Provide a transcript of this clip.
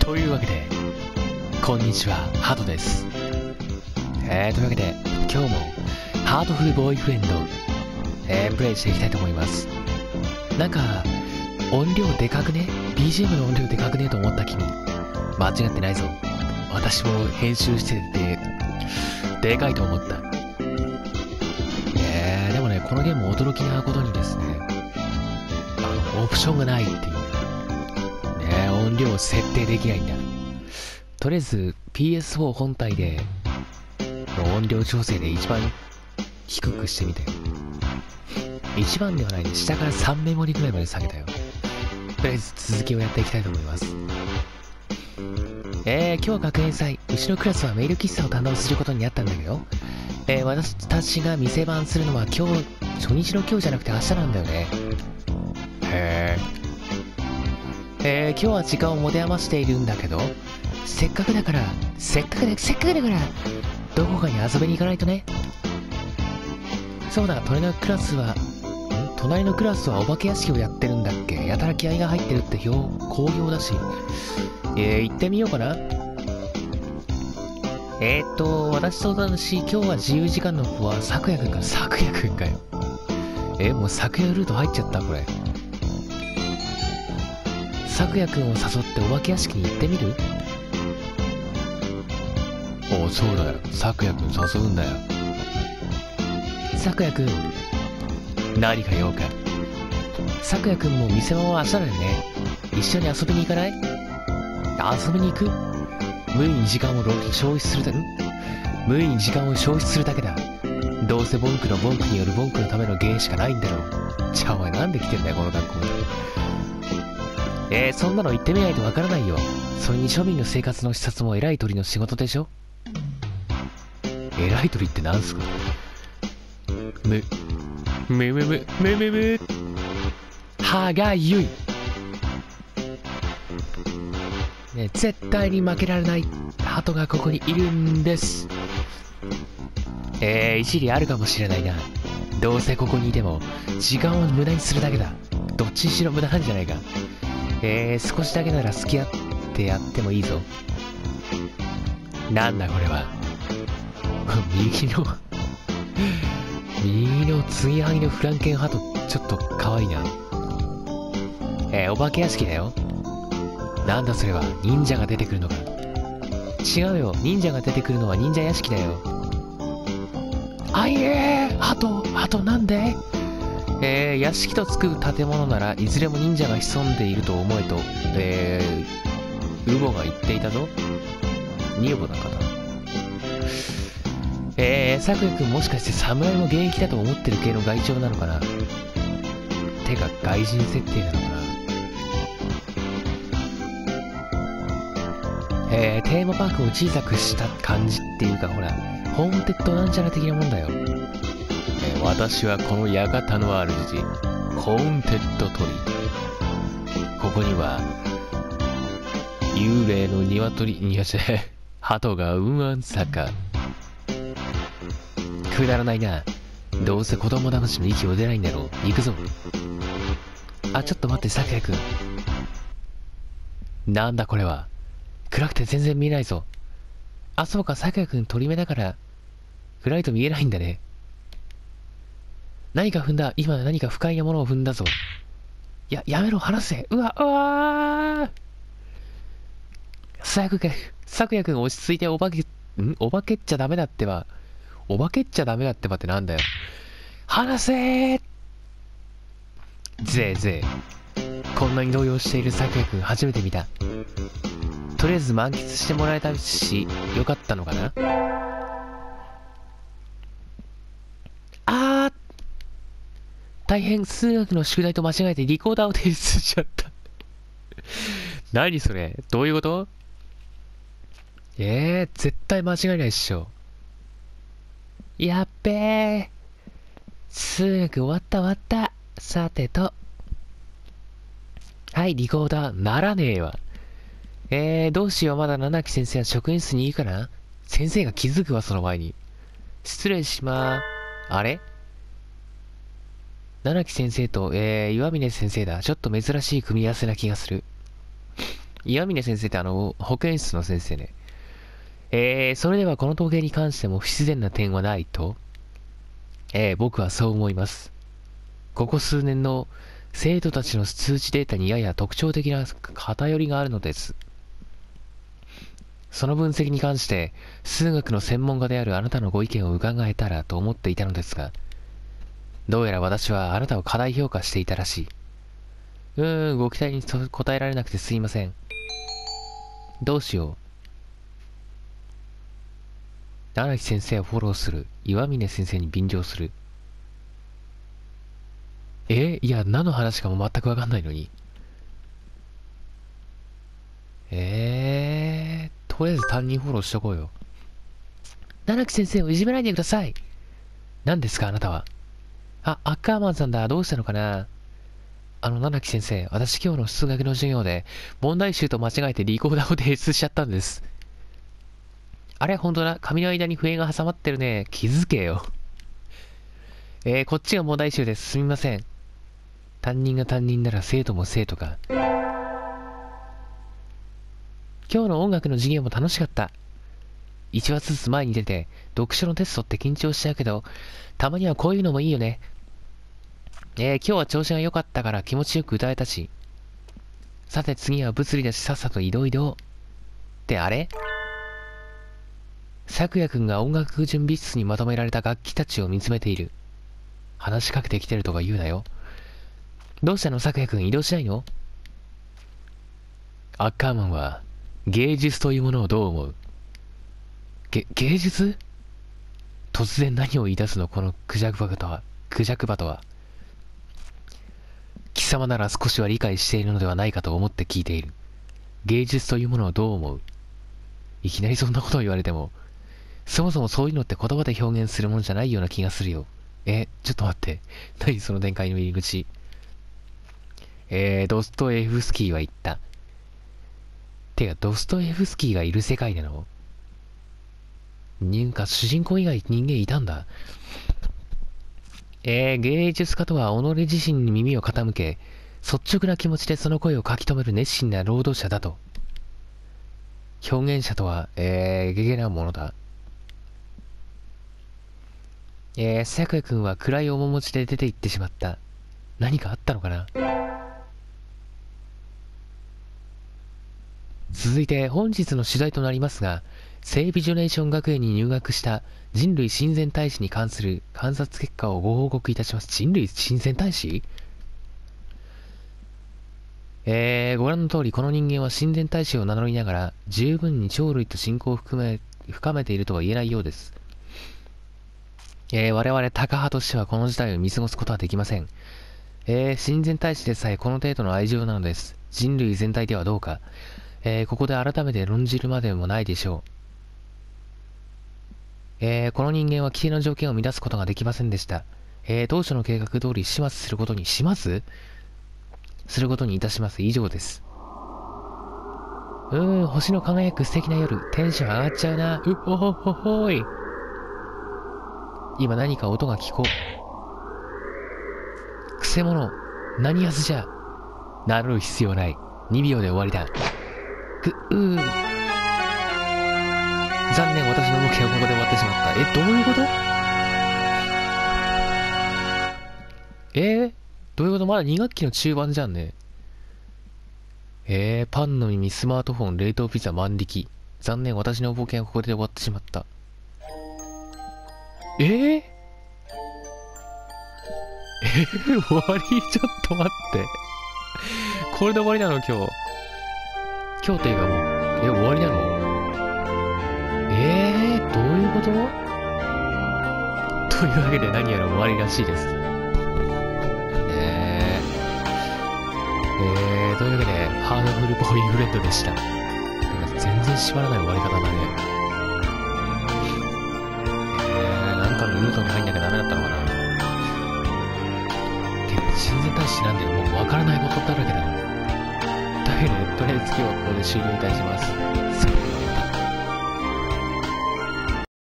というわけで、こんにちは、ハトです。というわけで、今日も、ハートフルボーイフレンド、プレイしていきたいと思います。なんか、音量でかくね？ BGM の音量でかくねと思った君、間違ってないぞ。私も編集してて、でかいと思った。でもね、このゲーム驚きなことにですね、オプションがないっていう。音量を設定できないんだ。とりあえず PS4 本体で音量調整で一番低くしてみたよ。一番ではないね。下から3メモリぐらいまで下げたよ。とりあえず続きをやっていきたいと思います。今日は学園祭。うちのクラスはメイド喫茶を担当することになったんだけど、私たちが店番するのは今日、初日の今日じゃなくて明日なんだよね。今日は時間を持て余しているんだけど、せっかくだから、どこかに遊びに行かないとね。そうだ、隣のクラスはお化け屋敷をやってるんだっけ。やたら気合が入ってるって好評だし。行ってみようかな。私と今日は自由時間の子は、咲夜くんかよ。もう咲夜ルート入っちゃった、これ。咲夜くんを誘ってお化け屋敷に行ってみる？そうだよ。咲夜くん誘うんだよ。咲夜くん、何か用か？咲夜くんも店番は明日だよね。一緒に遊びに行かない？遊びに行く？無意に時間を消費するだけだ。どうせボンクによるボンクのための芸しかないんだろう。じゃあお前なんで来てんだよ、この学校に。そんなの言ってみないとわからないよ。それに庶民の生活の視察も偉い鳥の仕事でしょ。偉い鳥ってなんすか？歯がゆい。絶対に負けられない鳩がここにいるんです。一理あるかもしれないな。どうせここにいても時間を無駄にするだけだ。どっちにしろ無駄なんじゃないか。少しだけなら付き合ってやってもいいぞ。なんだこれは。右の継ぎはぎのフランケンハト、ちょっと可愛いな。お化け屋敷だよ。なんだそれは、忍者が出てくるのか。違うよ、忍者が出てくるのは忍者屋敷だよ。ハトなんで？屋敷とつく建物ならいずれも忍者が潜んでいると思えと、ウボが言っていたぞ。ニウボだかな。咲夜くんもしかして侍も現役だと思ってる系の外長なのかな。てか外人設定なのかな。テーマパークを小さくした感じっていうか、ほら、ホーンテッドなんちゃら的なもんだよ。私はこの館の主、ホーンテッド鳥。ここには、幽霊の鳩がうんあんさか。くだらないな。どうせ子供騙しの息を出ないんだろう。行くぞ。ちょっと待って、咲夜くん。なんだこれは。暗くて全然見えないぞ。そうか、咲夜くん鳥目だから、暗いと見えないんだね。何か踏んだ。今何か不快なものを踏んだぞ。やめろ、離せ。うわ咲夜くん落ち着いてお化けっちゃダメだってば。お化けっちゃダメだってばってなんだよ。離せー。ぜこんなに動揺している咲夜くん初めて見た。とりあえず満喫してもらえたし、よかったのかな。大変、数学の宿題と間違えてリコーダーを提出しちゃった。何それ？どういうこと？絶対間違いないっしょ。やっべー。数学終わった。さてと。はい、リコーダー、ならねえわ。どうしよう、まだ七木先生は職員室にいるかな？先生が気づくわ、その前に。失礼しまー。あれ？七木先生と、岩峰先生だ。ちょっと珍しい組み合わせな気がする。 岩峰先生って保健室の先生ね。それではこの統計に関しても不自然な点はないと僕はそう思います。ここ数年の生徒たちの数値データにやや特徴的な偏りがあるのです。その分析に関して、数学の専門家であるあなたのご意見を伺えたらと思っていたのですが、どうやら私はあなたを過大評価していたらしい。ご期待に応えられなくてすいません。どうしよう。荒木先生をフォローする。岩峰先生に便乗する。いや、何の話かも全くわかんないのに。とりあえず担任フォローしとこうよ。七木先生をいじめないでください。何ですか、あなたは。アッカーマンさんだ。どうしたのかな。七木先生、私今日の数学の授業で、問題集と間違えてリコーダーを提出しちゃったんです。あれ、ほんとだ。紙の間に笛が挟まってるね。気づけよ。こっちが問題集です。すみません。担任が担任なら生徒も生徒か。今日の音楽の授業も楽しかった。1話ずつ前に出て、読書のテストって緊張しちゃうけど、たまにはこういうのもいいよね。今日は調子が良かったから気持ちよく歌えたし。さて次は物理だしさっさと移動移動。ってあれ？咲夜くんが音楽準備室にまとめられた楽器たちを見つめている。話しかけてきてるとか言うなよ。どうしたの咲夜くん、移動しないの？アッカーマンは芸術というものをどう思う？芸術？突然何を言い出すのこのクジャクバとは。貴様なら少しは理解しているのではないかと思って聞いている。芸術というものをどう思う？いきなりそんなことを言われても、そもそもそういうのって言葉で表現するものじゃないような気がするよ。ちょっと待って。何その展開の入り口。ドストエフスキーは言った。てか、ドストエフスキーがいる世界なの？主人公以外人間いたんだ。芸術家とは己自身に耳を傾け、率直な気持ちでその声を書き留める熱心な労働者だと。表現者とは、ゲゲなものだ。咲夜くんは暗い面持ちで出て行ってしまった。何かあったのかな？続いて本日の取材となりますが、聖ビジョネーション学園に入学した人類親善大使に関する観察結果をご報告いたします。人類親善大使？ご覧の通り、この人間は親善大使を名乗りながら、十分に鳥類と親交を深めているとは言えないようです。我々タカ派としてはこの事態を見過ごすことはできません。親善大使でさえこの程度の愛情なのです。人類全体ではどうか。ここで改めて論じるまでもないでしょう。この人間は規定の条件を満たすことができませんでした。当初の計画通り始末することにいたします。以上です。星の輝く素敵な夜。テンション上がっちゃうな。ほい。今何か音が聞こう。くせ者。何やつじゃ。名乗る必要ない。2秒で終わりだ。残念、私の目標はここで終わってしまった。どういうこと？どういうこと？まだ2学期の中盤じゃんね。パンの耳、スマートフォン、冷凍ピザ、万力。残念、私の冒険はここで終わってしまった。終わり？ちょっと待って。これで終わりなの？今日っていうかもう、終わりなの？どういうこと？というわけで何やら終わりらしいです。というわけで、ハードフルボーイフレンドでした。全然縛らない終わり方だね。なんかのルートに入んなきゃダメだったのかな。親善大使なんでもうわからないことだらけだよ。というわけで、とりあえず今日はここで終了いたします。